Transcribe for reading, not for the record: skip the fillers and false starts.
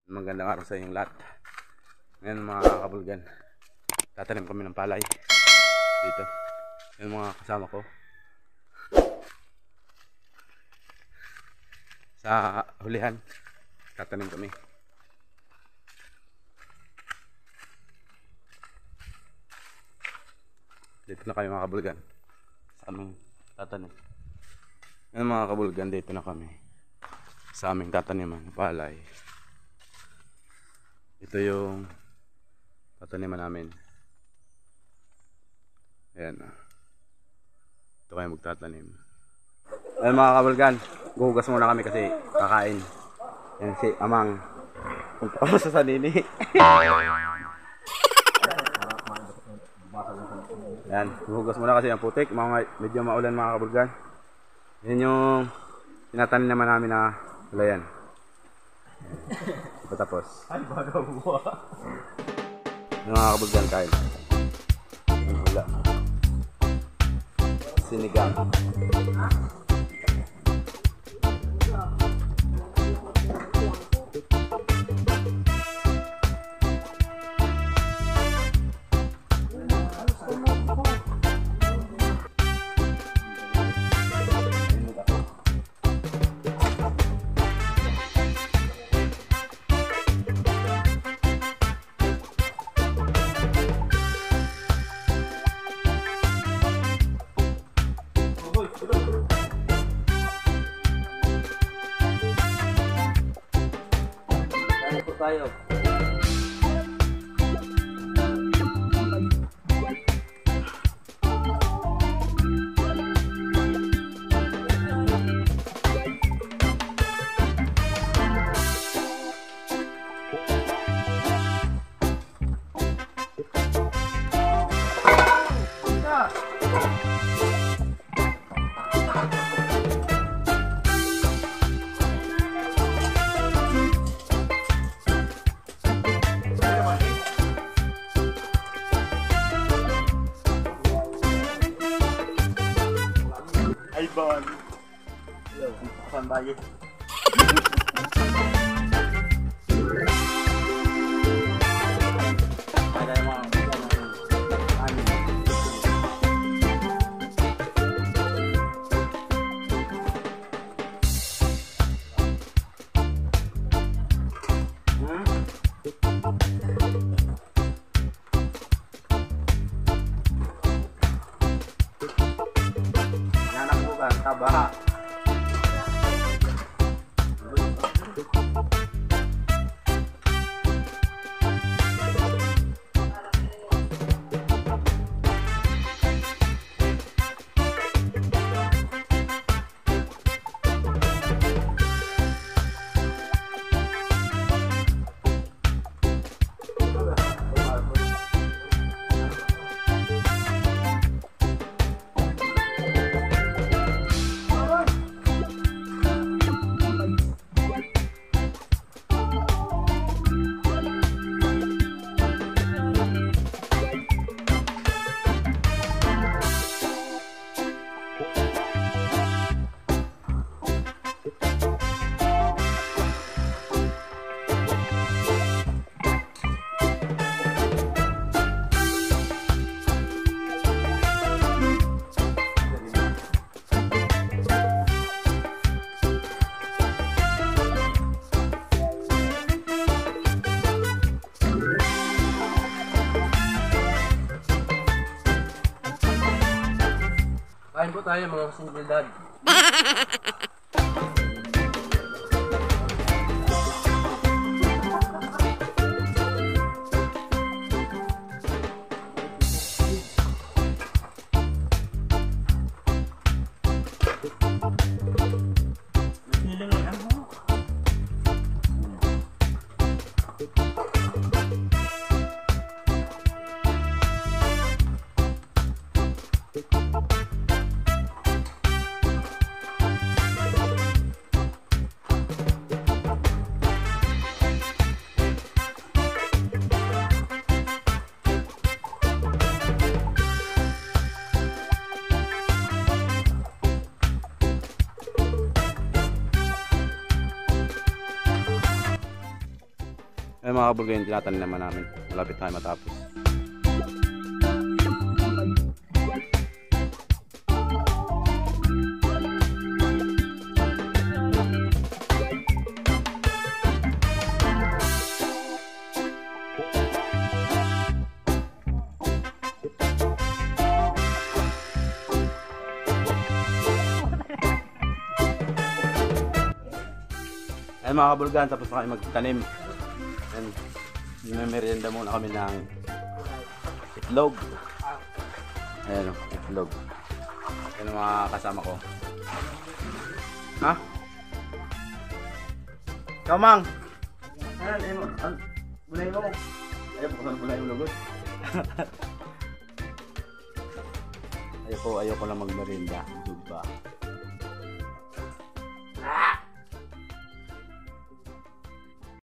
Magandang araw sa inyong lahat. Ngayon mga kabulgan, tatanim kami ng palay dito. Yung mga kasama ko sa hulihan, tatanim kami. Dito na kayo mga kabulgan sa aming tatanim. Ngayon mga kabulgan, dito na kami sa aming tataniman ng palay. Ito yung tataniman namin. Ayan. Ito kayo magtatanim. Ayan mga kabulgan, guhugas muna kami kasi kakain. Yan si Amang. Punta ko sa sanini. Yan, guhugas muna kasi ang putik. Medyo maulan mga kabulgan. Yan yung tinatanim naman namin na gulayan. Patapos. Ay, bago mo. Mga kabulgan, kain. Wala. Sinigang. Tayo. Bon. Yo, saan bayo? Taba. Kain po tayo mga singlidad. Ay mga kabulgan, tinatanim naman namin. Malapit tayo matapos. Ay mga kabulgan, tapos na kami magtanim. And merienda muna kami ng itlog. Ayan o, itlog. Ayan ang mga kasama ko. Ha? Ikaw, Mang! Ayan, bulay mo. Ayan, buksan bulay mo lugod. Ayoko lang magmerienda.